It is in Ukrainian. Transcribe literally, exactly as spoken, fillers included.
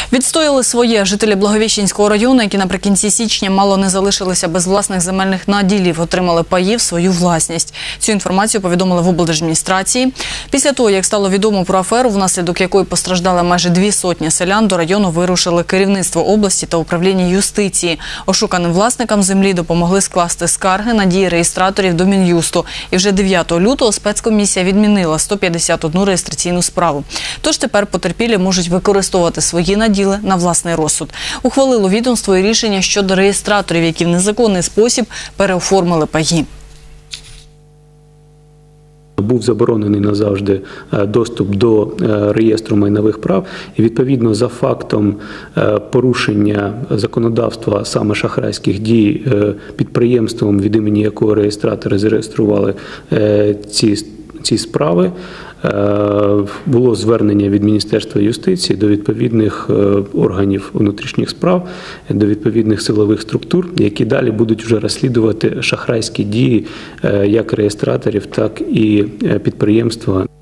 Відстояли своє жителі Благовіщенського району, які наприкінці січня мало не залишилися без власних земельних наділів, отримали паї в свою власність. Цю інформацію повідомили в облдержадміністрації. Після того, як стало відомо про аферу, внаслідок якої постраждали майже дві сотні селян, до району вирушили керівництво області та управління юстиції. Ошуканим власникам землі допомогли скласти скарги на дії реєстраторів до Мін'юсту. І вже дев'ятого лютого спецкомісія відмінила сто п'ятдесят одну реєстраційну справу. Тож тепер потерпілі можуть використовувати свої наділи на власний розсуд. Ухвалило відомство і рішення щодо реєстраторів, які в незаконний спосіб переоформили паї. Був заборонений назавжди доступ до реєстру майнових прав і, відповідно, за фактом порушення законодавства, саме шахрайських дій підприємством, від імені якого реєстратори зареєстрували ці, ці справи, було звернення від Міністерства юстиції до відповідних органів внутрішніх справ, до відповідних силових структур, які далі будуть вже розслідувати шахрайські дії як реєстраторів, так і підприємства.